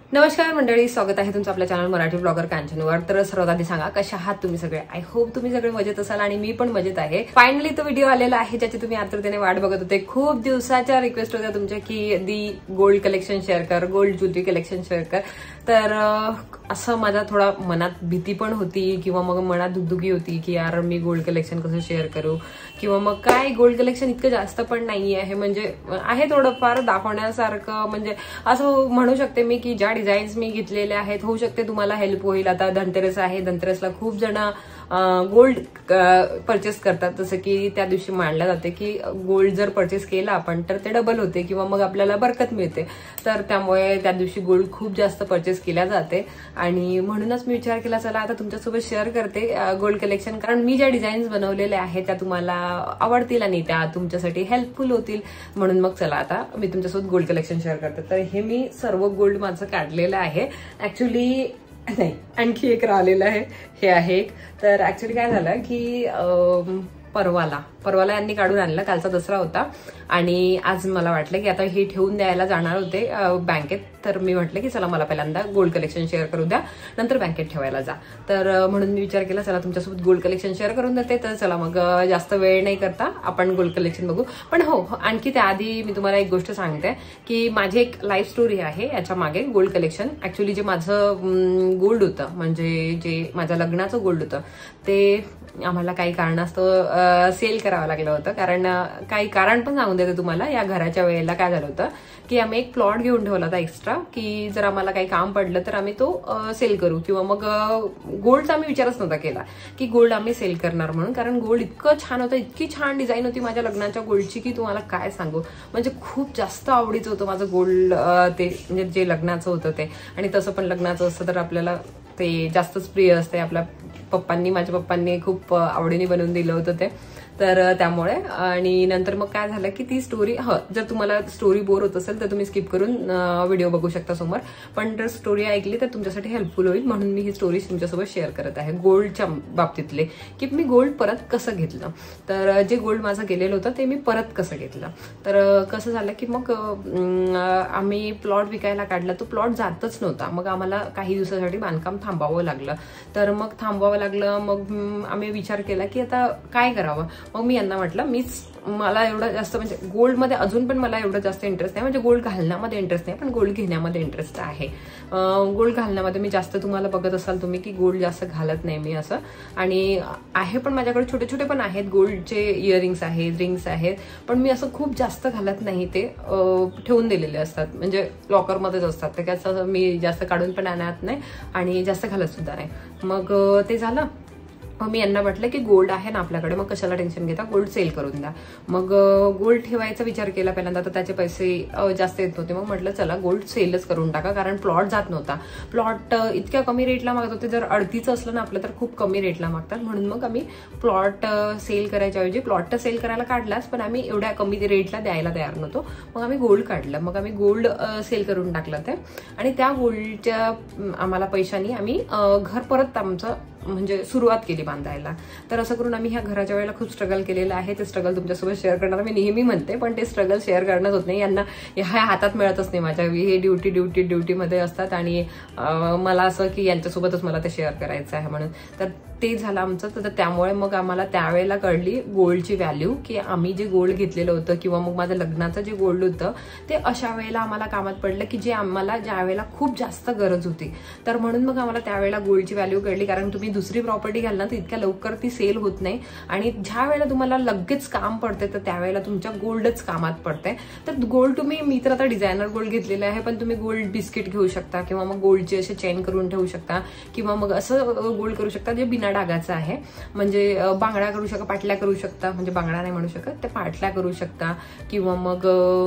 नमस्कार मंडळी, स्वागत आहे तुमचं आपल्या चॅनल मराठी ब्लॉगर कांचनवर। तर सर्वात आधी सांगा कशा आहात तुम्ही सगळे। आय होप तुम्ही सगळे मजेत असाल आणि मी पण मजेत आहे। फायनली तो व्हिडिओ आलेला आहे ज्याची तुम्ही आतुरतेने वाट बघत होते। खूप दिवसाच्या रिक्वेस्ट होत्या तुमच्या की दी गोल्ड कलेक्शन शेअर कर, गोल्ड ज्वेलरी कलेक्शन शेअर कर। तर असं माझा थोडा मनात भीती पण होती किंवा मग मनात दुगदुगी होती की यार मी गोल्ड कलेक्शन कसं शेअर करू किंवा मग काय गोल्ड कलेक्शन इतकं जास्त पण नाही आहे, म्हणजे आहे थोडंफार दाखवण्यासारखं। म्हणजे असं म्हणू शकते मी की ज्या डिझाईन्स मी घेतलेले आहेत होऊ शकते तुम्हाला हेल्प होईल। आता धनतेरस आहे, धनतेरसला खूप जण गोल्ड परचेस करतात, जसं की त्या दिवशी मानलं जाते की गोल्ड जर परचेस केला आपण तर ते डबल होते किंवा मग आपल्याला बरकत मिळते। तर त्यामुळे त्या दिवशी गोल्ड खूप जास्त परचेस केल्या जाते आणि म्हणूनच मी विचार केला चला आता तुमच्यासोबत शेअर करते गोल्ड कलेक्शन, कारण मी ज्या डिझाईन्स बनवलेल्या आहेत त्या तुम्हाला आवडतील आणि त्या तुमच्यासाठी हेल्पफुल होतील। म्हणून मग चला आता मी तुमच्यासोबत गोल्ड कलेक्शन शेअर करते। तर हे मी सर्व गोल्ड माझं काढलेलं आहे। ऍक्च्युली नाही, आणखी एक राहिलेलं आहे, हे आहे एक। तर ऍक्च्युली काय झालं की परवाला यांनी काढून आणलं, कालचा दसरा होता आणि आज मला वाटलं की आता हे ठेवून द्यायला जाणार होते बँकेत। तर मी म्हटलं की चला मला पहिल्यांदा गोल्ड कलेक्शन शेअर करू द्या, नंतर बँकेत ठेवायला जा। तर म्हणून मी विचार केला चला तुमच्यासोबत गोल्ड कलेक्शन शेअर करून देते। तर चला मग जास्त वेळ नाही करता आपण गोल्ड कलेक्शन बघू। पण हो, आणखी त्याआधी मी तुम्हाला एक गोष्ट सांगते की माझी एक लाईफ स्टोरी आहे याच्या मागे गोल्ड कलेक्शन। ऍक्च्युली जे माझं गोल्ड होतं, म्हणजे जे माझ्या लग्नाचं गोल्ड होतं, ते आम्हाला काही कारणास्तव सेल करावं लागलं होतं। कारण काही कारण पण सांगून देते तुम्हाला। या घराच्या वेळेला काय झालं होतं की आम्ही एक प्लॉट घेऊन ठेवला होता एक्स्ट्रा, की जर आम्हाला काही काम पडलं तर आम्ही तो सेल करू किंवा मग गोल्डचा आम्ही विचारच नव्हता केला की गोल्ड आम्ही सेल करणार म्हणून। कारण गोल्ड इतकं छान होतं, इतकी छान डिझाईन होती माझ्या लग्नाच्या गोल्डची की तुम्हाला काय सांगू। म्हणजे खूप जास्त आवडीचं होतं माझं गोल्ड, ते म्हणजे जे लग्नाचं होतं ते। आणि तसं पण लग्नाचं असतं तर आपल्याला ते जास्तच प्रिय असते। आपल्या माझ्या पप्पांनी खूप आवडीने बनवून दिलं होतं ते, तर त्यामुळे। आणि नंतर मग काय झालं की ती स्टोरी, जर तुम्हाला स्टोरी बोर होत असेल तर तुम्ही स्किप करून व्हिडिओ बघू शकता समोर, पण जर स्टोरी ऐकली तर तुमच्यासाठी हेल्पफुल होईल म्हणून मी ही स्टोरी तुमच्यासोबत शेअर करत आहे गोल्डच्या बाबतीतले, की मी गोल्ड परत कसं घेतलं। तर जे गोल्ड माझं गेलेलं होतं ते मी परत कसं घेतलं। तर कसं झालं की मग आम्ही प्लॉट विकायला काढला, तो प्लॉट जातच नव्हता। मग आम्हाला काही दिवसासाठी बांधकाम थांबावं लागलं। तर मग थांबवावं लागलं, मग आम्ही विचार केला की आता काय करावं। मग मी यांना म्हटलं मला एवढं जास्त म्हणजे गोल्डमध्ये अजून पण मला एवढं जास्त इंटरेस्ट नाही, म्हणजे गोल्ड घालण्यामध्ये इंटरेस्ट नाही पण गोल्ड घेण्यामध्ये इंटरेस्ट आहे। गोल्ड घालण्यामध्ये मी जास्त, तुम्हाला बघत असाल तुम्ही की गोल्ड जास्त घालत नाही मी असं। आणि आहे पण माझ्याकडे छोटे छोटे पण आहेत गोल्डचे इयरिंग्स आहेत, रिंग्स आहेत, पण मी असं खूप जास्त घालत नाही। ते ठेवून दिलेले असतात, म्हणजे लॉकरमध्येच असतात, ते कसं मी जास्त काढून पण आणत नाही आणि जास्त घालत सुद्धा नाही। मग ते झालं, मग मी यांना म्हटलं की गोल्ड आहे ना आपल्याकडे, मग कशाला टेन्शन घेता, गोल्ड सेल करून द्या। मग गोल्ड ठेवायचा विचार केला पहिल्यांदा, तर त्याचे पैसे जास्त येत होते। मग म्हटलं चला गोल्ड सेलच करून टाका, कारण प्लॉट जात नव्हता। प्लॉट इतक्या कमी रेटला मागत होते, जर अडतीचं असलं ना आपलं तर खूप कमी रेटला मागतात। म्हणून मग आम्ही प्लॉट सेल करायच्या ऐवजी, प्लॉट तर सेल करायला काढलाच पण आम्ही एवढ्या कमी रेटला द्यायला तयार नव्हतो। मग आम्ही गोल्ड काढलं, मग आम्ही गोल्ड सेल करून टाकलं ते। आणि त्या गोल्डच्या आम्हाला पैशांनी आम्ही घर परत आमचं म्हणजे सुरुवात केली बांधायला। तर असं करून आम्ही ह्या घराच्या वेळेला खूप स्ट्रगल केलेलं आहे। ते स्ट्रगल तुमच्यासोबत शेअर करणार मी नेहमी म्हणते, पण ते स्ट्रगल शेअर करणंच होत नाही। यांना ह्या हातात मिळतच नाही माझ्या, हे ड्युटीमध्ये असतात आणि मला असं की यांच्यासोबतच मला ते शेअर करायचं आहे म्हणून। तर ते झालं आमचं। तर त्यामुळे मग आम्हाला त्यावेळेला कळली गोल्डची व्हॅल्यू, की आम्ही जे गोल्ड घेतलेलं होतं किंवा मग माझं लग्नाचं जे गोल्ड होतं ते अशा वेळेला आम्हाला कामात पडलं की जे आम्हाला ज्या वेळेला खूप जास्त गरज होती। तर म्हणून मग आम्हाला त्यावेळेला गोल्डची व्हॅल्यू कळली, कारण तुम्ही दुसरी प्रॉपर्टी घ्याल ना तर इतक्या लवकर ती सेल होत नाही आणि ज्या वेळेला तुम्हाला लगेच काम पडते तर त्यावेळेला तुमच्या गोल्डच कामात पडते। तर गोल्ड तुम्ही, मी तर आता डिझायनर गोल्ड घेतलेलं आहे, पण तुम्ही गोल्ड बिस्किट घेऊ शकता किंवा मग गोल्डचे असे चेन करून ठेवू शकता किंवा मग असं गोल्ड करू शकता जे बिना डागाचं आहे। म्हणजे बांगड्या करू शकता, पाटल्या करू शकता, म्हणजे बांगड्या नाही म्हणू शकत, ते पाटल्या करू शकता किंवा मग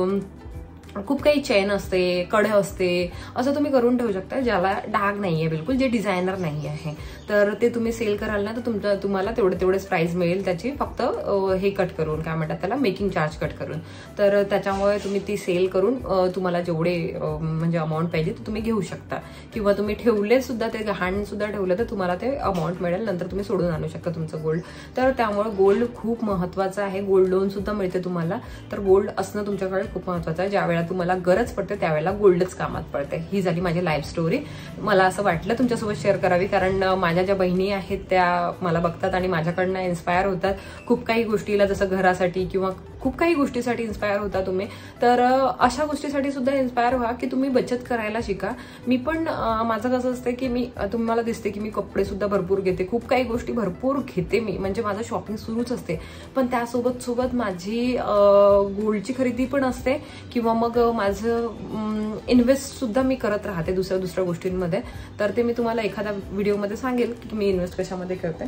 खूप काही चेन असते, कड असते, असं तुम्ही करून ठेवू शकता ज्याला डाग नाहीये बिलकुल, जे डिझायनर नाही आहे। तर ते तुम्ही सेल कराल ना तर तुम्हाला तेवढेच प्राइस मिळेल त्याची, फक्त हे कट करून, काय म्हणतात त्याला, मेकिंग चार्ज कट करून। तर त्याच्यामुळे तुम्ही ती सेल करून तुम्हाला जेवढे म्हणजे अमाऊंट पाहिजे ते तुम्ही घेऊ शकता किंवा तुम्ही ठेवले सुद्धा, ते गहाण सुद्धा ठेवलं तर तुम्हाला ते अमाऊंट मिळेल, नंतर तुम्ही सोडून आणू शकता तुमचं गोल्ड। तर त्यामुळे गोल्ड खूप महत्वाचं आहे। गोल्ड लोन सुद्धा मिळते तुम्हाला, तर गोल्ड असणं तुमच्याकडे खूप महत्वाचं आहे। ज्या वेळेला ज्यावेळेला तुम्हाला गरज पडते त्यावेळेला गोल्डच कामात पडते. ही झाली माझी लाईफ स्टोरी. मला असं वाटलं तुमच्यासोबत शेअर करावी, कारण माझ्या ज्या बहिणी आहेत त्या मला बघतात आणि माझ्याकडनं इन्स्पायर होतात. खूप काही गोष्टीला, जसं घरासाठी किंवा खूप काही गोष्टीसाठी इन्स्पायर होता तुम्ही. तर अशा गोष्टीसाठी सुद्धा इन्स्पायर व्हा की तुम्ही बचत करायला शिका. मी पण माझं कसं असतं की मी तुम्हाला दिसते की मी कपडे सुद्धा भरपूर घेते, खूप काही गोष्टी भरपूर घेते मी, म्हणजे माझं शॉपिंग सुरूच असते. पण त्यासोबत माझी गोल्डची खरेदी पण असते किंवा मग माझं इन्व्हेस्ट सुद्धा मी करत राहते दुसऱ्या गोष्टींमध्ये. तर ते मी तुम्हाला एखाद्या व्हिडिओमध्ये सांगेल की मी इन्व्हेस्ट कशामध्ये करते.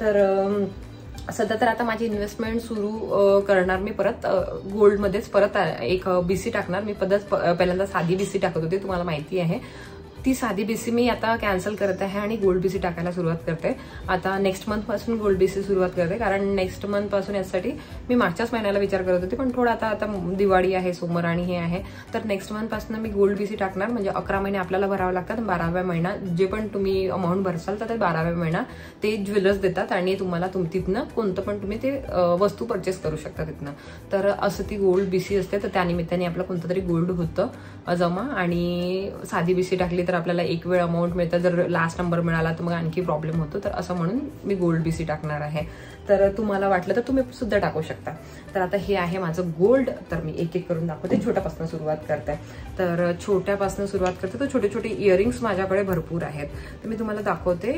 तर सध्या तर आता माझी इन्व्हेस्टमेंट सुरू करणार मी परत गोल्डमध्येच. परत एक बीसी टाकणार मी. पहिल्यांदा साधी बीसी टाकत होते, तुम्हाला माहिती आहे. ती साधी बीसी मी आता कॅन्सल करत आहे आणि गोल्ड बीसी टाकायला सुरुवात करते. आता नेक्स्ट मंथ पासून गोल्ड बीसी सुरुवात करते, कारण नेक्स्ट मंथ पासून यासाठी मी मागच्याच महिन्याला विचार करत होते, पण थोडं आता दिवाळी आहे समोर आणि हे आहे, तर नेक्स्ट मंथ पासून मी गोल्ड बीसी टाकणार. म्हणजे 11 महिने आपल्याला भरावं लागतात. 12व्या महिना जे पण तुम्ही अमाऊंट भरसाल तर ते 12व्या महिना ते ज्वेलर्स देतात आणि तुम्हाला तिथनं कोणतं पण तुम्ही ते वस्तू परचेस करू शकता तिथनं. तर असं ती गोल्ड बीसी असते. तर त्यानिमित्ताने आपलं कोणतं तरी गोल्ड होतं जमा. आणि साधी बीसी टाकली तर आपल्याला एक वेळ अमाऊंट मिळतं, जर लास्ट नंबर मिळाला तर मग आणखी प्रॉब्लेम होतो. तर असं म्हणून मी गोल्ड बीसी टाकणार आहे. तर तुम्हाला वाटलं तर तुम्ही सुद्धा टाकू शकता. तर आता हे आहे माझं गोल्ड. तर मी एक एक करून दाखवते. छोट्यापासून सुरुवात करते. तर छोट्यापासून सुरुवात करते तर छोटे छोटे इयरिंग्स माझ्याकडे भरपूर आहेत. तर मी तुम्हाला दाखवते.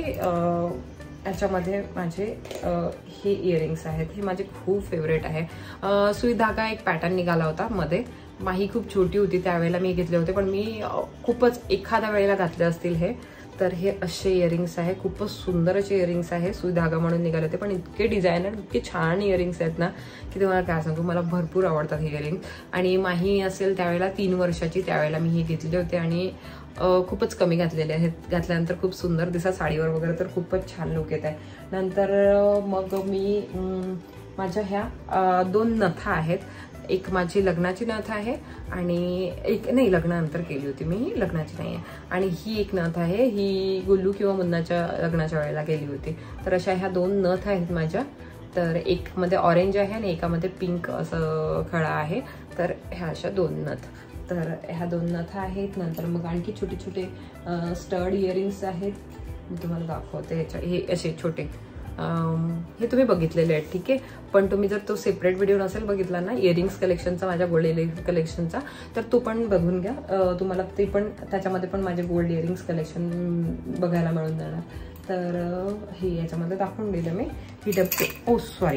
याच्यामध्ये माझे हे इयरिंग्स आहेत. हे माझे खूप फेवरेट आहे. सुई धागा एक पॅटर्न निघाला होता मध्ये. माही खूप छोटी होती त्यावेळेला मी घेतले होते, पण मी खूपच एखाद्या वेळेला घातले असतील हे. तर हे असे इयरिंग्स आहे. खूपच सुंदर असे इयरिंग्स आहे. सुई धागा म्हणून निघाले होते, पण इतके डिझायनर इतके छान इयरिंग्स आहेत ना की तुम्हाला काय सांगू, मला भरपूर आवडतात हे इयरिंग्स. आणि माही असेल त्यावेळेला 3 वर्षाची, त्यावेळेला मी हे घेतले होते आणि खूपच कमी घातलेले आहेत. घातल्यानंतर खूप सुंदर दिसतात साडीवर वगैरे, तर खूपच छान लुक येत आहे. नंतर मग मी माझ्या ह्या 2 नथा आहेत. एक माझी लग्नाची नथ आहे आणि एक नाही, लग्नानंतर केली होती मी, लग्नाची नाही आहे. आणि ही एक नथ आहे, ही गुल्लू किंवा मुन्नाच्या लग्नाच्या वेळेला केली होती. तर अशा ह्या 2 नथ आहेत माझ्या. तर एक मध्ये ऑरेंज आहे आणि एकामध्ये पिंक असं खळा आहे. तर ह्या अशा 2 नथ. तर ह्या 2 नथ आहेत. नंतर मग आणखी छोटे छोटे स्टड इयरिंग्स आहेत. मी तुम्हाला दाखवते. हे असे छोटे हे तुम्ही बघितलेले आहेत, ठीक आहे. पण तुम्ही जर तो सेपरेट व्हिडिओ नसेल बघितला ना इयरिंग्स कलेक्शनचा, माझ्या गोल्ड इयरिंग्स कलेक्शनचा, तर तो पण बघून घ्या. तुम्हाला ते पण, त्याच्यामध्ये पण माझे गोल्ड इयरिंग्स कलेक्शन बघायला मिळून जाणार. तर हे याच्यामध्ये दाखवून दिलं मी. ही डब्बे सॉरी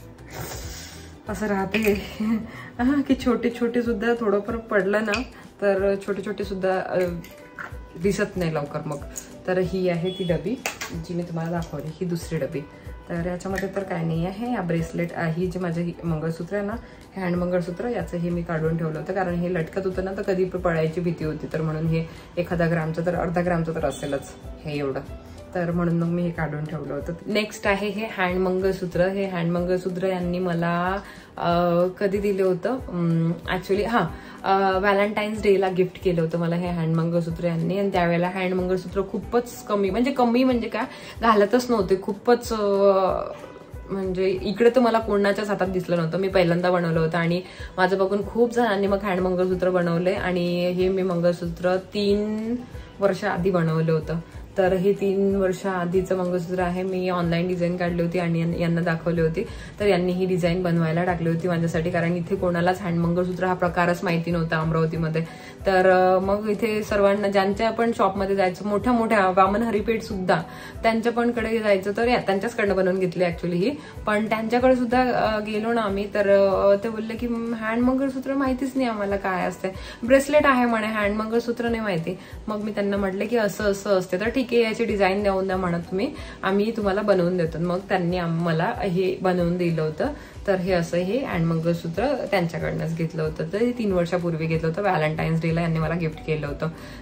असं राहते की छोटे छोटे सुद्धा थोडंफार पडलं ना तर छोटे छोटे सुद्धा दिसत नाही लवकर मग. तर ही आहे ती डबी जी मी तुम्हाला दाखवली, ही दुसरी डबी. तर याच्यामध्ये तर काय नाही आहे. या ब्रेसलेट, ही जे माझे मंगळसूत्र आहे ना, हँड मंगळसूत्र, याचं हे मी काढून ठेवलं होतं, कारण हे लटकत होतं ना तर कधी पडायची भीती होती. तर म्हणून हे 1 ग्रामचं तर 1/2 ग्रामचं तर असेलच हे एवढं. तर म्हणून मग मी हे काढून ठेवलं होतं. नेक्स्ट आहे हे हँड मंगळसूत्र. हे हँड मंगळसूत्र यांनी मला कधी दिलं होतं, ऍक्च्युली व्हॅलेंटाईन्स डेला गिफ्ट केलं होतं मला हे हँड मंगळसूत्र यांनी. आणि त्यावेळेला हँड मंगळसूत्र खूपच कमी म्हणजे काय घालतच नव्हते. खूपच म्हणजे इकडे तर मला कोणाच्याच हातात दिसलं नव्हतं. मी पहिल्यांदा बनवलं होतं आणि माझं बघून खूप जणांनी मग हँड मंगळसूत्र बनवले. आणि हे मी मंगळसूत्र 3 वर्ष आधी बनवलं होतं. तर हे 3 वर्ष आधीचं मंगळसूत्र आहे. मी ऑनलाईन डिझाईन काढली होती आणि यांना दाखवली होती. तर यांनी ही डिझाईन बनवायला टाकली होती माझ्यासाठी, कारण इथे कोणालाच हँड मंगळसूत्र हा प्रकारच माहिती नव्हता अमरावतीमध्ये. तर मग इथे सर्वांना, ज्यांच्या पण शॉपमध्ये जायचं, मोठ्या मोठ्या वामन हरिपेठ सुद्धा त्यांच्या पण कडे जायचं, तर त्यांच्याचकडनं बनवून घेतली ऍक्च्युली ही. पण त्यांच्याकडे सुद्धा गेलो ना आम्ही, तर ते बोलले की हँड मंगळसूत्र माहितीच नाही आम्हाला काय असते. ब्रेसलेट आहे म्हणे, हँड मंगळसूत्र नाही माहिती. मग मी त्यांना म्हटलं की असं असं असते. तर ठीक आहे, याची डिझाईन देऊन द्या म्हणत तुम्ही, आम्ही तुम्हाला बनवून देतो. मग त्यांनी आम्हाला हे बनवून दिलं होतं. तर हे असं हे हँड मंगळसूत्र त्यांच्याकडनंच घेतलं होतं. तर 3 वर्षापूर्वी घेतलं होतं. व्हॅलेंटाईन्स डेला यांनी मला गिफ्ट केलं होतं.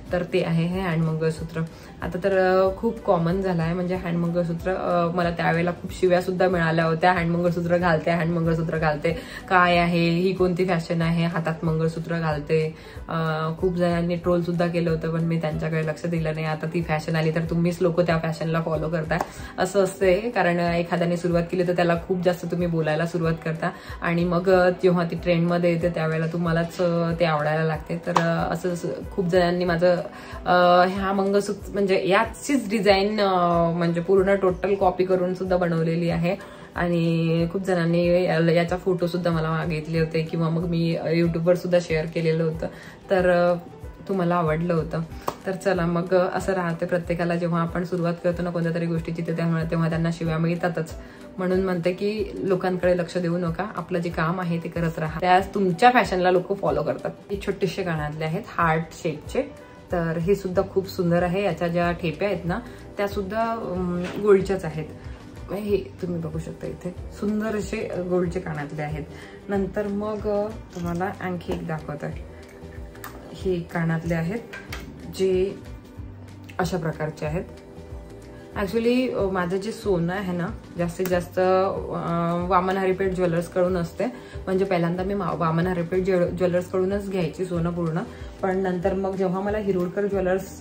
तर ते आहे हे हँड मंगळसूत्र. आता तर खूप कॉमन झालं आहे म्हणजे हँड मंगळसूत्र. मला त्यावेळेला खूप शिव्या सुद्धा मिळाल्या होत्या, हँड मंगळसूत्र घालते, हँड मंगळसूत्र घालते, काय आहे ही, कोणती फॅशन आहे, हातात मंगळसूत्र घालते. खूप जणांनी ट्रोल सुद्धा केलं होतं, पण मी त्यांच्याकडे लक्ष दिलं नाही. आता ती फॅशन आली तर तुम्हीच लोक त्या फॅशनला फॉलो करताय असं असते, कारण एखाद्याने सुरुवात केली तर त्याला खूप जास्त तुम्ही बोलायला सुरुवात करता आणि मग जेव्हा ती ट्रेंडमध्ये येते त्यावेळेला तुम्हालाच ते आवडायला लागते. तर असं खूप जणांनी माझं ह्या मंगळसूत्र म्हणजे याचीच डिझाईन म्हणजे पूर्ण टोटल कॉपी करून सुद्धा बनवलेली आहे आणि खूप जणांनी याचा फोटो सुद्धा मला मागितले होते किंवा मग मी युट्यूबवर सुद्धा शेअर केलेलं होतं. तर तुम्हाला आवडलं होतं. तर चला मग असं राहते प्रत्येकाला, जेव्हा आपण सुरुवात करतो ना कोणत्या तरी गोष्टीची तेव्हा त्यांना शिव्या मिळतातच. म्हणून म्हणते की लोकांकडे लक्ष देऊ नका, आपलं जे काम आहे ते करत राहा. त्या तुमच्या फॅशनला लोक फॉलो करतात. हे छोटेसे कानातले आहेत हार्ट शेपचे, तर हे सुद्धा खूप सुंदर आहे. याच्या ज्या ठेप्या आहेत ना त्या सुद्धा गोल्डच्याच आहेत. हे तुम्ही बघू शकता, इथे सुंदर असे गोल्डचे कानातले आहेत. नंतर मग तुम्हाला आणखी एक दाखवत आहे. हे कानातले आहेत जे अशा प्रकारचे आहेत. ऍक्च्युली माझं जे सोनं आहे ना जास्तीत जास्त वामन हरिपेठ ज्वेलर्स कडून असते. म्हणजे पहिल्यांदा मी वामन हरिपेठ ज्वेलर्स कडूनच घ्यायची सोनं पूर्ण, पण नंतर मग जेव्हा मला हिरोडकर ज्वेलर्स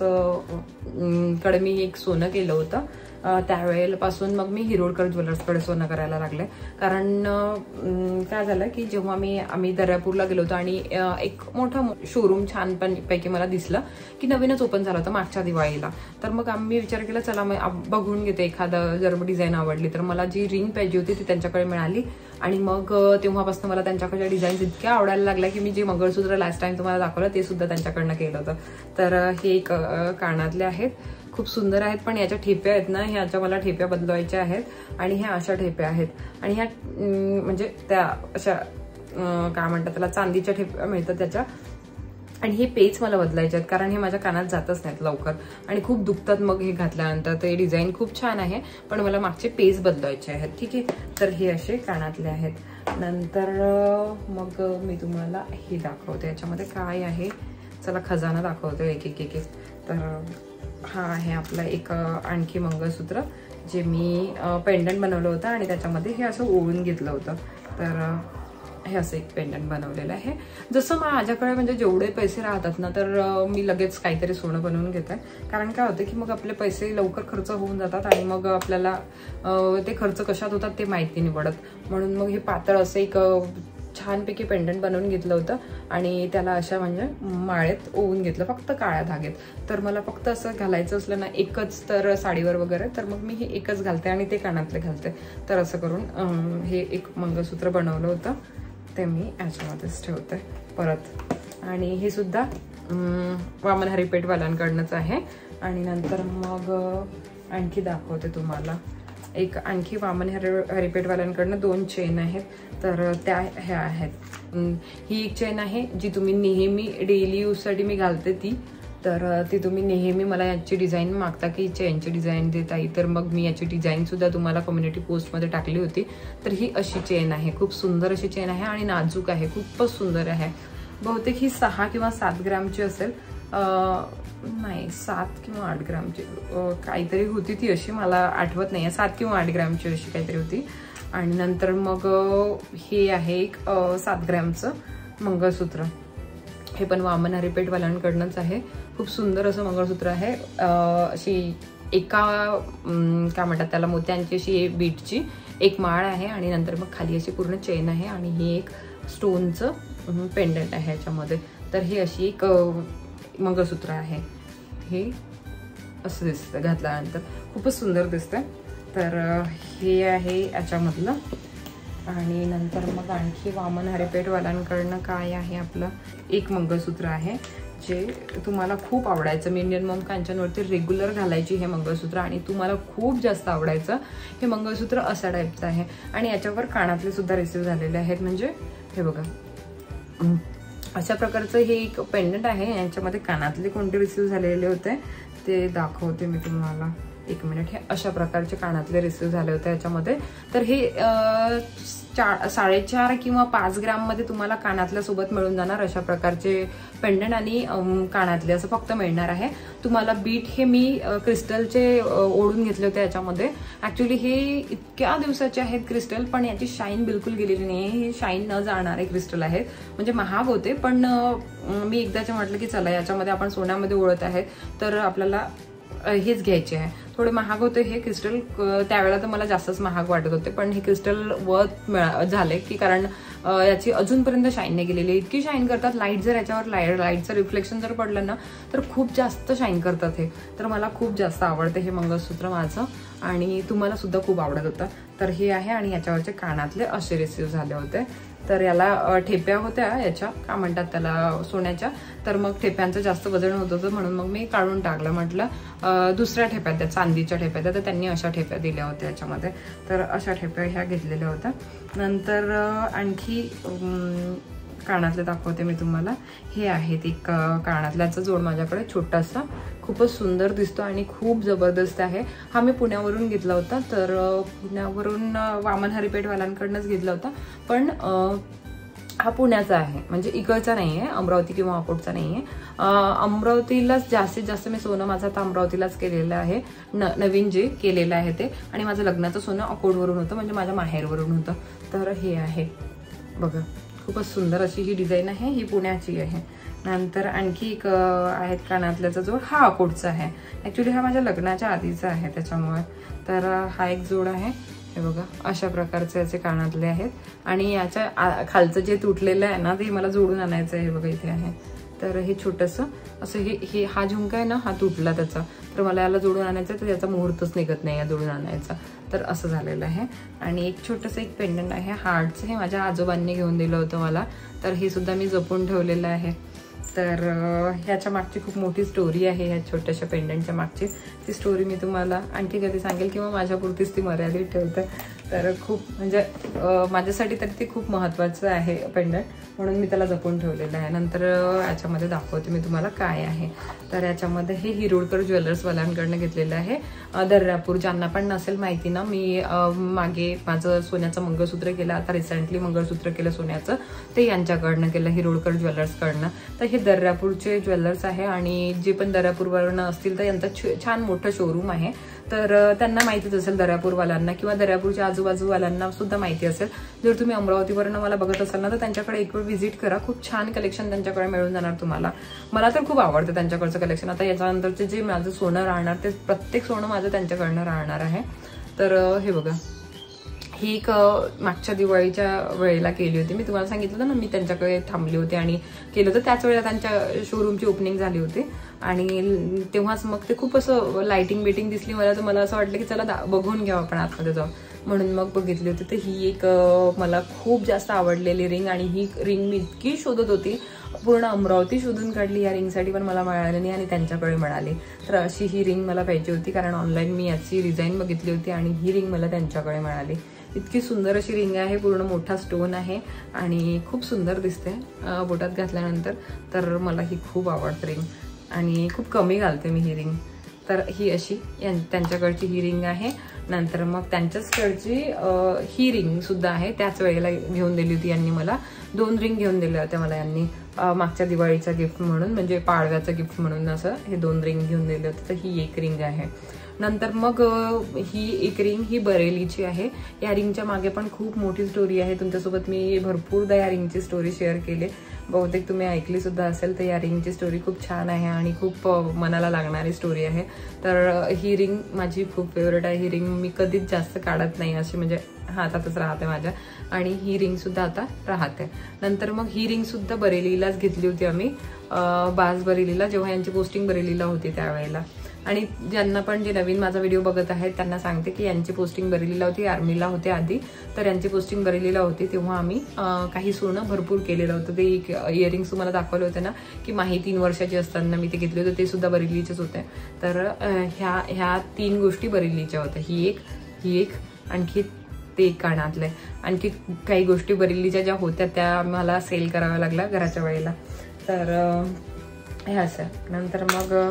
कडे मी एक सोनं केलं होतं त्यावेळेपासून मग मी हिरोडकर ज्वेलर्स कडे सोनं करायला लागले. कारण काय झालं की जेव्हा आम्ही दर्यापूरला गेलो होतो आणि एक मोठं शोरूम छान पैकी मला दिसलं की नवीनच ओपन झालं होतं मागच्या दिवाळीला. तर मग आम्ही विचार केला चला मग बघून घेते, एखादं जर डिझाईन आवडली तर. मला जी रिंग पाहिजे होती ती त्यांच्याकडे मिळाली आणि मग तेव्हापासून मला त्यांच्याकडच्या डिझाईन्स इतक्या आवडायला लागल्या की मी जे मंगळसूत्र लास्ट टाइम तुम्हाला दाखवलं ते सुद्धा त्यांच्याकडनं केलं होतं. तर हे एक कानातले आहेत, खूप सुंदर आहेत. पण याच्या ठेप्या आहेत ना, ह्याच्या मला ठेप्या बदलवायच्या आहेत आणि ह्या अशा ठेप्या आहेत. आणि ह्या म्हणजे त्या अशा काय म्हणतात त्याला, चांदीच्या ठेप्या मिळतात त्याच्या. आणि हे पेच मला बदलायचे आहेत कारण हे माझ्या कानात जातच नाहीत लवकर आणि खूप दुखतात मग हे घातल्यानंतर. ते डिझाईन खूप छान आहे पण मला मागचे पेच बदलायचे आहेत. ठीक आहे, तर हे असे कानातले आहेत. नंतर मग मी तुम्हाला हे दाखवते याच्यामध्ये काय आहे. चला खजाना दाखवते एक एक एक एक. तर हा आहे आपला एक आणखी मंगळसूत्र जे मी पेंडंट बनवलं होतं आणि त्याच्यामध्ये हे असं ओढून घेतलं होतं. तर हे असं एक पेंडंट बनवलेलं आहे. जसं माझ्याकडे म्हणजे जेवढे पैसे राहतात ना तर मी लगेच काहीतरी सोनं बनवून घेते. कारण काय होतं की मग आपले पैसे लवकर खर्च होऊन जातात आणि मग आपल्याला ते खर्च कशात होतात ते माहिती नाही पडत. म्हणून मग हे पातळ असं एक छानपैकी पेंडंट बनवून घेतलं होतं आणि त्याला अशा म्हणजे माळेत ओवून घेतलं फक्त काळ्या धागेत. तर मला फक्त असं घालायचं असलं ना एकच तर साडीवर वगैरे तर मग मी हे एकच घालते आणि ते कानातले घालते. तर असं करून हे एक मंगळसूत्र बनवलं होतं ते मी याच्यामध्येच ठेवते परत. आणि हे सुद्धा वामन हरिपेठवाल्यांकडनंच आहे. आणि नंतर मग आणखी दाखवते तुम्हाला. एक आणखी वामन हरिपेठवाल्यांकडनं 2 चेन आहेत. तर त्या ह्या आहेत. ही एक चेन आहे जी तुम्ही नेहमी डेली यूजसाठी मी घालते ती. तर ती तुम्ही नेहमी मला याची डिझाईन मागता की चेनची डिझाईन देत आहे. तर मग मी याची डिझाईन सुद्धा तुम्हाला कम्युनिटी पोस्टमध्ये टाकली होती. तर ही अशी चेन आहे, खूप सुंदर अशी चेन आहे आणि नाजूक आहे, खूपच सुंदर आहे. बहुतेक ही 6 किंवा 7 ग्रॅमची असेल. नाही 7 किंवा 8 ग्रॅमची काहीतरी होती ती अशी, मला आठवत नाही. 7 किंवा 8 ग्रॅमची अशी काहीतरी होती. आणि नंतर मग हे आहे एक 7 ग्रॅमचं मंगळसूत्र. हे पण वामन हरिपेठवाल्यांकडनंच आहे. खूप सुंदर असं मंगळसूत्र आहे. अशी एका काय म्हणतात त्याला मोत्यांची अशी बीटची एक माळ आहे आणि नंतर मग खाली अशी पूर्ण चेन आहे आणि ही एक स्टोनचं पेंडंट आहे याच्यामध्ये. तर हे अशी एक मंगळसूत्र आहे. हे असं दिसतं घातल्यानंतर, खूपच सुंदर दिसतं. तर हे आहे याच्यामधलं. आणि नंतर मग आणखी वामन हरिपेठवाल्यांकडनं काय आहे आपलं एक मंगळसूत्र आहे जे तुम्हाला खूप आवडायचं. मी इंडियन मॉम कांचनवरती रेग्युलर घालायची हे मंगळसूत्र आणि तुम्हाला खूप जास्त आवडायचं हे मंगळसूत्र. असा टाईपचं आहे आणि याच्यावर कानातले सुद्धा रिसीव्ह झालेले आहेत. म्हणजे हे बघा अशा प्रकारचं हे एक पेंडंट आहे. यांच्यामध्ये कानातले कोणते रिसीव्ह झालेले होते ते दाखवते मी तुम्हाला. एक मिनिट, हे अशा प्रकारचे कानातले रिसीव्ह झाले होते याच्यामध्ये. तर हे 4.5 किंवा 5 ग्राम मध्ये तुम्हाला कानातल्या सोबत मिळून जाणार अशा प्रकारचे पेंडंट आणि कानातले असं फक्त मिळणार आहे तुम्हाला. बीट हे मी क्रिस्टलचे ओढून घेतले होते याच्यामध्ये. ऍक्च्युली हे इतक्या दिवसाचे आहेत क्रिस्टल, पण याची शाईन बिलकुल गेलेली नाही. हे शाईन न जाणारे क्रिस्टल आहेत, म्हणजे महाग होते, पण मी एकदाचे म्हटलं की चला याच्यामध्ये आपण सोन्यामध्ये ओळख आहे तर आपल्याला हेच घ्यायचे आहे. थोडे महाग होते हे क्रिस्टल, त्यावेळेला तर मला जास्तच महाग वाटत होते, पण हे क्रिस्टल वर्थ झाले की कारण याची अजूनपर्यंत शाईन नाही गेलेली. इतकी शाईन करतात, लाईट जर याच्यावर लाईटचं रिफ्लेक्शन जर पडलं ना तर खूप जास्त शाईन करतात हे. तर मला खूप जास्त आवडते हे मंगळसूत्र माझं, आणि तुम्हाला सुद्धा खूप आवडत होतं. तर हे आहे, आणि याच्यावरचे कानातले असे रिसीव्ह झाले होते. तर याला ठेप्या होत्या याच्या, का म्हणतात त्याला, सोन्याच्या. तर मग ठेप्यांचं जास्त वजन होत होतं म्हणून मग मी काढून टाकलं. म्हटलं दुसऱ्या ठेप्या त्या चांदीच्या ठेप्या त्या, तर त्यांनी अशा ठेप्या दिल्या होत्या याच्यामध्ये. तर अशा ठेप्या ह्या घेतलेल्या होत्या. नंतर आणखी कानातले दाखवते मी तुम्हाला. हे आहेत एक कानातल्याचा जोड माझ्याकडे छोटासा, खूपच सुंदर दिसतो आणि खूप जबरदस्त आहे. हा मी पुण्यावरून घेतला होता. तर पुण्यावरून वामन हरिपेठवाल्यांकडनंच घेतला होता, पण हा पुण्याचा आहे, म्हणजे इकडचा नाही आहे, अमरावती किंवा अकोटचा नाही आहे. अमरावतीलाच जास्तीत जास्त मी सोनं माझं आता अमरावतीलाच केलेलं आहे, नवीन जे केलेलं आहे ते. आणि माझं लग्नाचं सोनं अकोटवरून होतं, म्हणजे माझ्या माहेरवरून होतं. तर हे आहे बघा, खूपच सुंदर अशी ही डिझाईन आहे, ही पुण्याची आहे. नंतर आणखी एक आहेत कानातल्याचा जोड, हा अकोटचा आहे. ऍक्च्युली हा माझ्या लग्नाच्या आधीचा आहे त्याच्यामुळे. तर हा एक जोड आहे, हे बघा अशा प्रकारचे याचे कानातले आहेत. आणि याच्या खालचं जे तुटलेलं आहे ना ते मला जोडून आणायचं आहे, बघा इथे आहे. तर हे छोटंसं असं हे हा झुमका आहे ना, हा तुटला त्याचा, तर मला याला जोडून आणायचं, तर याचा मुहूर्तच निघत नाही या जोडून आणायचा. तर असं झालेलं आहे. आणि एक छोटंसं एक पेंडंट आहे हार्टचं, हे माझ्या आजोबांनी घेऊन दिलं होतं मला. तर हे सुद्धा मी जपून ठेवलेलं आहे. तर ह्याच्या मागची खूप मोठी स्टोरी आहे, ह्या छोट्याशा पेंडंटच्या मागची. ती स्टोरी मी तुम्हाला आणखी कधी सांगेल, किंवा माझ्यापुरतीच ती मर्यादित ठेवते. तर खूप म्हणजे माझ्यासाठी तरी ते खूप महत्त्वाचं आहे पेंडंट, म्हणून मी त्याला जपून ठेवलेलं आहे. नंतर याच्यामध्ये दाखवते मी तुम्हाला काय आहे. तर याच्यामध्ये हे हिरोडकर ज्वेलर्सवाल्यांकडनं घेतलेलं आहे, दर्यापूर. ज्यांना पण नसेल माहिती ना, मी मागे माझं सोन्याचं मंगळसूत्र केलं, आता रिसेंटली मंगळसूत्र केलं सोन्याचं, ते यांच्याकडनं केलं, हिरोडकर ज्वेलर्सकडनं. तर हे दर्यापूरचे ज्वेलर्स आहे, आणि जे पण दर्यापूरवरनं असतील तर यांचा छान मोठं शोरूम आहे. तर त्यांना माहितीच असेल दर्यापूरवाल्यांना, किंवा दर्यापूरच्या आजूबाजूवाल्यांना सुद्धा माहिती असेल. जर तुम्ही अमरावतीवरनं मला बघत असाल ना, तर त्यांच्याकडे एक वेळ व्हिजिट करा, खूप छान कलेक्शन त्यांच्याकडे मिळून जाणार तुम्हाला. मला तर खूप आवडतं त्यांच्याकडचं कलेक्शन. आता याच्यानंतरचे जे माझं सोनं राहणार ते प्रत्येक सोनं माझं त्यांच्याकडनं राहणार आहे. तर हे बघा, ही एक मागच्या दिवाळीच्या वेळेला केली होती. मी तुम्हाला सांगितलं होतं ना, मी त्यांच्याकडे थांबली होते आणि केलं होतं. त्याच वेळेला त्यांच्या शोरूमची ओपनिंग झाली होती, आणि तेव्हाच मग ते खूप असं लाइटिंग बिटिंग दिसली मला. तर मला असं वाटलं की चला बघून घ्यावं आपण आतमध्ये जाऊन, म्हणून मग बघितली होती. तर ही एक मला खूप जास्त आवडलेली रिंग, आणि ही रिंग मी इतकी शोधत होती, पूर्ण अमरावती शोधून काढली या रिंगसाठी, पण मला मिळाली नाही, आणि त्यांच्याकडे मिळाली. तर अशी ही रिंग मला पाहिजे होती, कारण ऑनलाईन मी याची डिझाईन बघितली होती, आणि ही रिंग मला त्यांच्याकडे मिळाली. इतकी सुंदर अशी रिंग आहे, पूर्ण मोठा स्टोन आहे, आणि खूप सुंदर दिसते बोटात घातल्यानंतर. तर मला ही खूप आवडते रिंग, आणि खूप कमी घालते मी ही रिंग. तर ही अशी त्यांच्याकडची ही रिंग आहे. नंतर मग त्यांच्याचकडची ही रिंग सुद्धा आहे, त्याच वेळेला घेऊन दिली होती यांनी मला. 2 रिंग घेऊन दिल्या होत्या मला यांनी मागच्या दिवाळीचा गिफ्ट म्हणून, म्हणजे पाडव्याचं गिफ्ट म्हणून असं हे 2 रिंग घेऊन दिले होते. तर ही एक रिंग आहे. नंतर मग ही एक रिंग ही बरेलीची आहे. या रिंगच्या मागे पण खूप मोठी स्टोरी आहे. तुमच्यासोबत मी भरपूरदा या रिंगची स्टोरी शेअर केली, बहुतेक तुम्ही ऐकली सुद्धा असेल. तर या रिंगची स्टोरी खूप छान आहे, आणि खूप मनाला लागणारी स्टोरी आहे. तर ही रिंग माझी खूप फेवरेट आहे. ही रिंग मी कधीच जास्त काढत नाही, अशी म्हणजे हातातच राहते माझ्या, आणि ही रिंग सुद्धा आता राहते. नंतर मग ही रिंग सुद्धा बरेलीलाच घेतली होती आम्ही, बाज बरेलीला, जेव्हा यांची पोस्टिंग बरेलीला होती त्यावेळेला. आणि ज्यांना पण जे नवीन माझा व्हिडिओ बघत आहेत त्यांना सांगते की यांची पोस्टिंग बरेलीला होती, आर्मीला होते आधी. तर यांची पोस्टिंग बरेलीला होती, तेव्हा आम्ही काही सोनं भरपूर केलेलं होतं. ते इयरिंग्स तुम्हाला दाखवले होते ना, की माही 3 वर्षाची असताना मी ते घेतले होते, ते सुद्धा बरेलीचेच होते. तर ह्या 3 गोष्टी बरेलीच्या होत्या, ही एक आणखी ते एक कानातले. आणखी काही गोष्टी बरेलीच्या ज्या होत्या त्या मला सेल कराव्या लागल्या घराच्या वेळेला. तर हे असं. नंतर मग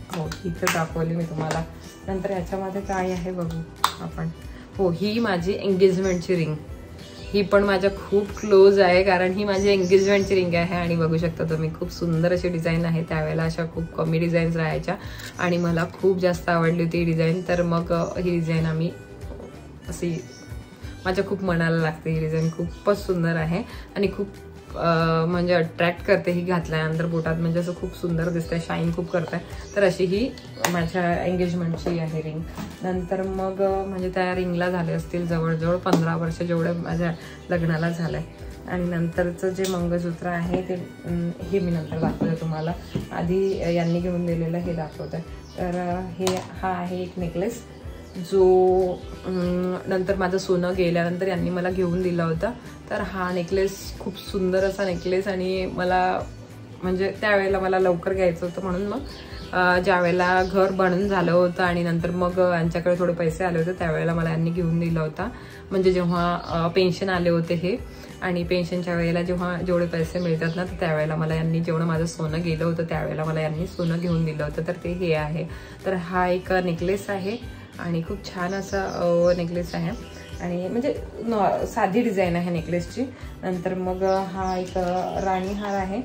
हो ही तर दाखवली मी तुम्हाला. नंतर ह्याच्यामध्ये काय आहे बघू आपण. हो ही माझी एंगेजमेंटची रिंग. ही पण माझ्या खूप क्लोज आहे कारण ही माझी एंगेजमेंटची रिंग आहे. आणि बघू शकता तुम्ही खूप सुंदर अशी डिझाईन आहे. त्यावेळेला अशा खूप कमी डिझाईन्स राहायच्या आणि मला खूप जास्त आवडली होती ही डिझाईन. तर मग ही डिझाईन आम्ही अशी माझ्या खूप मनाला लागते. ही डिझाईन खूपच सुंदर आहे आणि खूप म्हणजे अट्रॅक्ट करते. ही घातल्यानंतर बोटात म्हणजे असं खूप सुंदर दिसतंय, शाईन खूप करतंय. तर अशी ही माझ्या एंगेजमेंटची आहे रिंग. नंतर मग म्हणजे त्या रिंगला झाले असतील जवळजवळ 15 वर्ष जेवढे माझ्या लग्नाला झालंय. आणि नंतरचं जे मंगळसूत्र आहे ते हे मी नंतर दाखवते तुम्हाला. आधी यांनी घेऊन दिलेलं हे दाखवतंय. तर हा आहे एक नेकलेस जो नंतर माझं सोनं गेल्यानंतर यांनी मला घेऊन दिला होता. तर हा नेकलेस खूप सुंदर असा नेकलेस आणि मला म्हणजे त्यावेळेला मला लवकर घ्यायचं होतं म्हणून मग ज्या वेळेला घर बनून झालं होतं आणि नंतर मग यांच्याकडे थोडे पैसे आले होते त्यावेळेला मला यांनी घेऊन दिला होता. म्हणजे जेव्हा पेन्शन आले होते हे आणि पेन्शनच्या वेळेला जेव्हा जेवढे पैसे मिळतात ना तर त्यावेळेला मला यांनी जेवढं माझं सोनं गेलं होतं त्यावेळेला मला यांनी सोनं घेऊन दिलं होतं. तर ते हे आहे. तर हा एक नेकलेस आहे आणि खूप छान असा नेकलेस आहे आणि म्हणजे साधी डिझाईन आहे नेकलेसची. नंतर मग हा एक राणी हार आहे.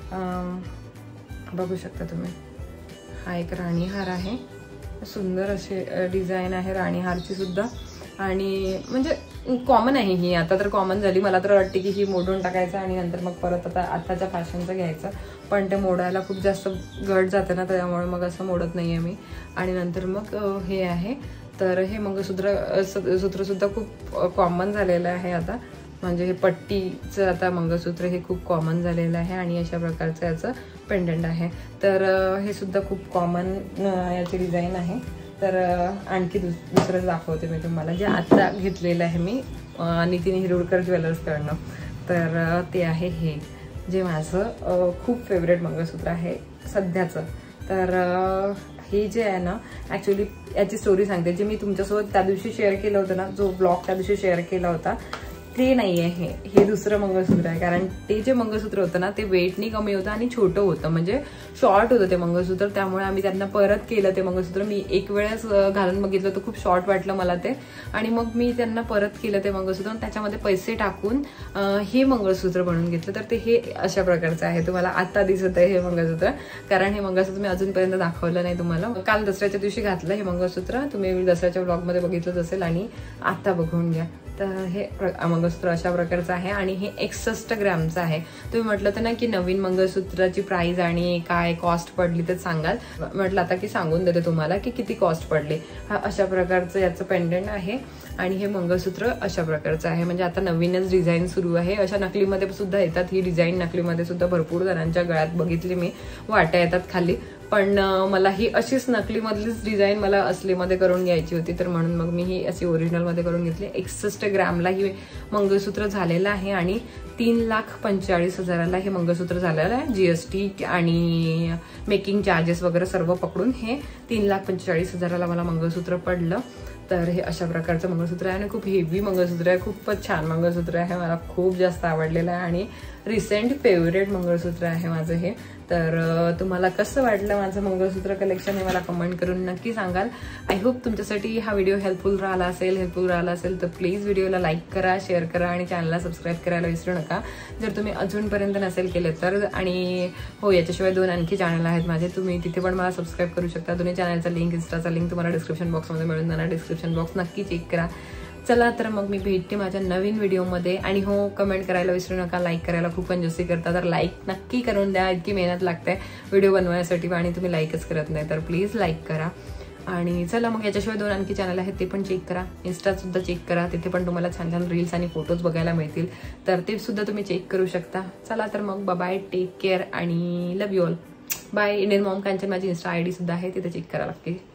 बघू शकता तुम्ही हा एक राणी हार आहे. सुंदर अशी डिझाईन आहे राणी हारची सुद्धा आणि म्हणजे कॉमन आहे ही. आता तर कॉमन झाली. मला तर वाटते की ही मोडून टाकायचं आणि नंतर मग परत आताच्या फॅशनचं घ्यायचं. पण ते मोडायला खूप जास्त घट जातं ना त्यामुळे मग असं मोडत नाही आहे मी. आणि नंतर मग हे आहे. तर हे मंगळसूत्र सुद्धा खूप कॉमन झालेलं आहे आता. म्हणजे हे पट्टीचं आता मंगळसूत्र हे खूप कॉमन झालेलं आहे आणि अशा प्रकारचं याचं पेंडंट आहे. तर हे सुद्धा खूप कॉमन याची डिझाईन आहे. तर आणखी दुसरं दाखवते मी तुम्हाला जे आता घेतलेलं आहे मी नितीन हिरुडकर ज्वेलर्सकडनं. तर ते आहे हे जे माझं खूप फेवरेट मंगळसूत्र आहे सध्याचं. तर हे जे आहे ना ॲक्च्युली याची स्टोरी सांगते. जे मी तुमच्यासोबत त्या दिवशी शेअर केलं होतं ना, जो ब्लॉग त्या दिवशी शेअर केला होता ते नाही आहे. हे दुसरं मंगळसूत्र आहे. कारण ते जे मंगळसूत्र होतं ना ते वेटनी कमी होतं आणि छोटं होतं म्हणजे शॉर्ट होतं ते मंगळसूत्र. त्यामुळे आम्ही त्यांना परत केलं ते मंगळसूत्र. मी एक वेळेस घालून बघितलं तर खूप शॉर्ट वाटलं मला ते आणि मग मी त्यांना परत केलं ते मंगळसूत्र आणि त्याच्यामध्ये पैसे टाकून हे मंगळसूत्र बनवून घेतलं. तर ते हे अशा प्रकारचं आहे. तुम्हाला आता दिसत आहे हे मंगळसूत्र कारण हे मंगळसूत्र मी अजूनपर्यंत दाखवलं नाही तुम्हाला. काल दसऱ्याच्या दिवशी घातलं हे मंगळसूत्र. तुम्ही दसऱ्याच्या ब्लॉगमध्ये बघितलंच असेल आणि आता बघून घ्या. तर हे मंगळसूत्र अशा प्रकारचं आहे आणि हे 61 ग्रॅमचं आहे. तुम्ही म्हटलं तर ना की नवीन मंगळसूत्राची प्राइस आणि काय कॉस्ट पडली ते सांगाल. म्हटलं आता की सांगून देते तुम्हाला की किती कॉस्ट पडली. हा अशा प्रकारचं याचं पेंडंट आहे आणि हे मंगळसूत्र अशा प्रकारचं आहे. म्हणजे आता नवीनच डिझाईन सुरू आहे. अशा नकलीमध्ये सुद्धा येतात. ही डिझाईन नकलीमध्ये सुद्धा भरपूर जणांच्या गळ्यात बघितली मी. वाट्या येतात खाली. पण मला ही अशीच नकलीमधलीच डिझाईन मला असलीमध्ये करून घ्यायची होती. तर म्हणून मग मी ही अशी ओरिजिनलमध्ये करून घेतली. 61 ग्रॅमला ही मंगळसूत्र झालेलं आहे आणि 3,45,000ला हे मंगळसूत्र झालेलं आहे. GST आणि मेकिंग चार्जेस वगैरे सर्व पकडून हे 3,45,000ला मला मंगळसूत्र पडलं. तर हे अशा प्रकारचं मंगळसूत्र आहे आणि खूप हेवी मंगळसूत्र आहे. खूपच छान मंगळसूत्र आहे. मला खूप जास्त आवडलेलं आहे आणि रिसेंट फेवरेट मंगळसूत्र आहे माझं हे. तर तुम्हाला कसं वाटलं माझं मंगळसूत्र कलेक्शन हे मला कमेंट करून नक्की सांगाल. आय होप तुमच्यासाठी हा व्हिडिओ हेल्पफुल राहिला असेल तर प्लीज व्हिडिओला लाईक करा, शेअर करा आणि चॅनलला सबस्क्राईब करायला विसरू नका जर तुम्ही अजूनपर्यंत नसेल केले तर. आणि हो याच्याशिवाय 2 आणखी चॅनल आहेत माझे. तुम्ही तिथे पण मला सबस्क्राईब करू शकता. दोन्ही चॅनलचा लिंक इंस्टाचा लिंक तुम्हाला डिस्क्रिप्शन बॉक्समध्ये मिळून जाणार. डिस्क्रिप्शन बॉक्स नक्की चेक करा. चला तर मग मी भेटते माझ्या नवीन व्हिडिओमध्ये. आणि हो कमेंट करायला विसरू नका. लाईक करायला खूप कंजूसी करता तर लाईक नक्की करून द्या. इतकी मेहनत लागते व्हिडिओ बनवण्यासाठी आणि तुम्ही लाईकच करत नाही. तर प्लीज लाईक करा. आणि चला मग याच्याशिवाय 2 आणखी चॅनल आहेत ते पण चेक करा. इंस्टा सुद्धा चेक करा. तिथे पण तुम्हाला छान छान रील्स आणि फोटोज बघायला मिळतील. तर ते सुद्धा तुम्ही चेक करू शकता. चला तर मग बाय, टेक केअर आणि love you all. Bye. Indian mom Kanchan माझी इंस्टा ID सुद्धा आहे तिथे चेक करा नक्की.